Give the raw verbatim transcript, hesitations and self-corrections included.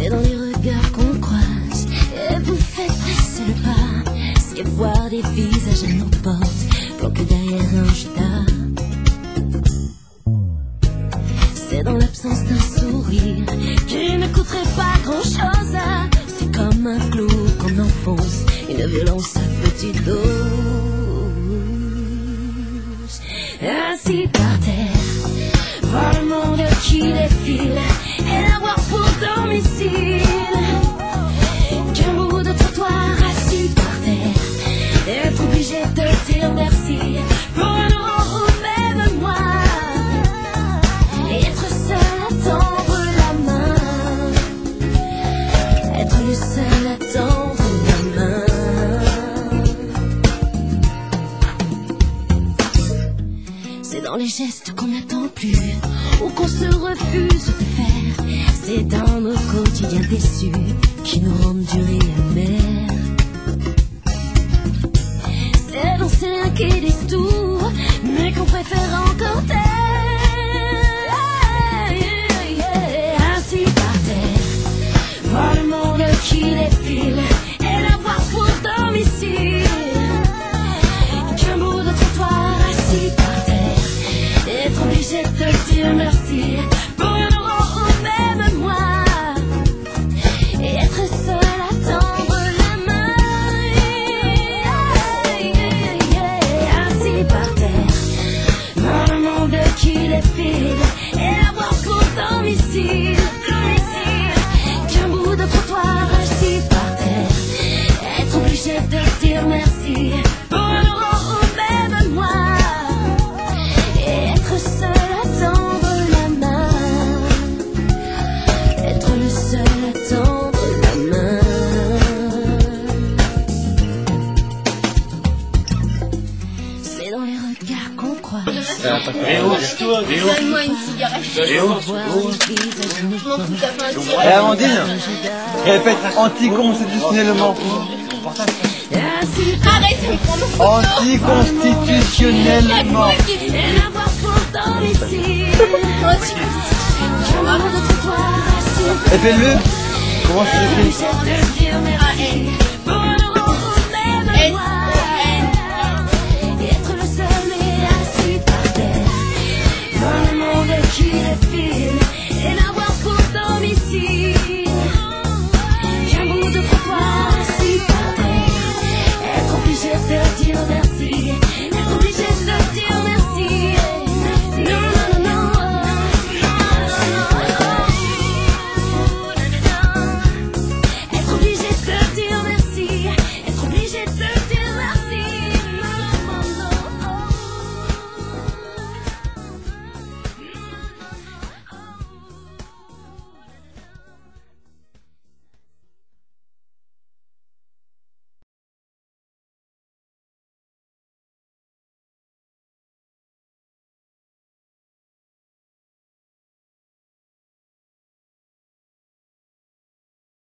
C'est dans les regards qu'on croise et vous faites passer le pas. C'est voir des visages à nos portes, planqués derrière un judas. C'est dans l'absence d'un sourire qui ne coûterait pas grand chose. C'est comme un clou qu'on enfonce, une violence à petite dose. Ainsi par terre, voir le monde qui défile et l'avoir pour domicile. Qu'un bout de trottoir assis par terre, être obligé de dire merci pour un euro ou même moi. Et être seul à tendre la main, être le seul à tendre la main. C'est dans les gestes qu'on n'attend plus ou qu'on se refuse de faire. C'est dans nos quotidiens déçus qui nous rendent durs et amers. C'est dans ces liens qui disent tout, mais qu'on préfère encore taire. Ainsi par terre, voir le monde qui défile et l'avoir pour domicile. Qu'un bout de trottoir assis par terre, être obligé de dire merci pour un euro ou même moi. Et être seul à tendre la main. Ainsi par terre, dans le monde qui défile et l'avoir pour domicile. Qu'un bout de trottoir assis par terre, être obligé de dire merci pour un euro ou même moi. Et être seul à tendre la main, être le seul à tendre la main. C'est dans les regards qu'on croise. Donne-moi une cigarette. Et Amandine, répète anticonstitutionnellement. Arrête de prendre photo. Anticonstitutionnellement. Et l'avoir pour domicile. Qu'un bout de trottoir assis. Et fais-le. Comment ça s'écrit? Obligé de dire merci